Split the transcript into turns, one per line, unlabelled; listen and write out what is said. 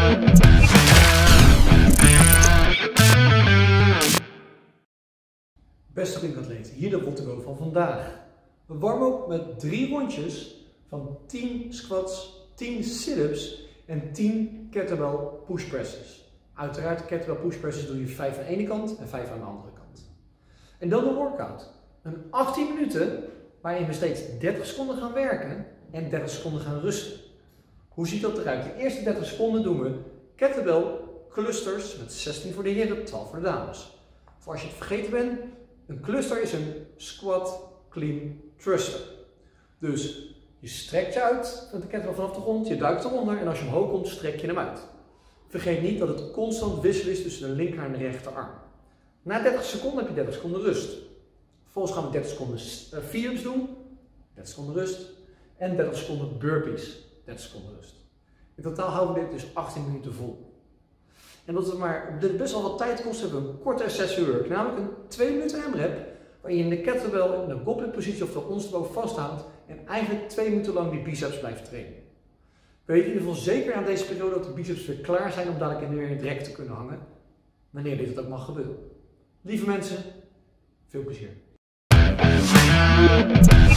Beste klinkatleten, hier de WOTTO van vandaag. We warmen op met 3 rondjes van 10 squats, 10 sit-ups en 10 kettlebell push presses. Uiteraard kettlebell push presses doe je 5 aan de ene kant en 5 aan de andere kant. En dan een workout. Een 18 minuten waarin we steeds 30 seconden gaan werken en 30 seconden gaan rusten. Hoe ziet dat eruit? De eerste 30 seconden doen we kettlebell clusters met 16 voor de heren, 12 voor de dames. Voor als je het vergeten bent, een cluster is een squat clean thruster. Dus je strekt je uit met de kettlebell vanaf de grond, je duikt eronder en als je omhoog komt, strek je hem uit. Vergeet niet dat het constant wisselen is tussen de linker en de rechterarm. Na 30 seconden heb je 30 seconden rust. Vervolgens gaan we 30 seconden sit-ups doen, 30 seconden rust en 30 seconden burpees, 30 seconden rust. In totaal houden we dit dus 18 minuten vol. En omdat dit best wel wat tijd kost, hebben we een korte sessie, namelijk een 2 minuten AMRAP, waarin je de kettlebell in de goblet positie of de ondersteboven vasthoudt en eigenlijk 2 minuten lang die biceps blijft trainen. Weet in ieder geval zeker aan deze periode dat de biceps weer klaar zijn om dadelijk weer in het rek te kunnen hangen, wanneer dit ook mag gebeuren. Lieve mensen, veel plezier.